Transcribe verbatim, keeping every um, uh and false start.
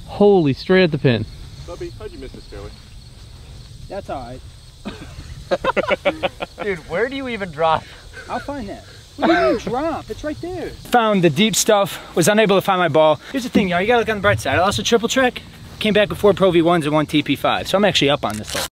Holy, straight at the pin. Bubbie, how'd you miss this fairway? That's all right. Dude, where do you even drop? I'll find that. What do you mean drop? It's right there. Found the deep stuff, was unable to find my ball. Here's the thing, y'all, you gotta look on the bright side. I lost a triple track, came back with four Pro V ones and one T P five, so I'm actually up on this hole.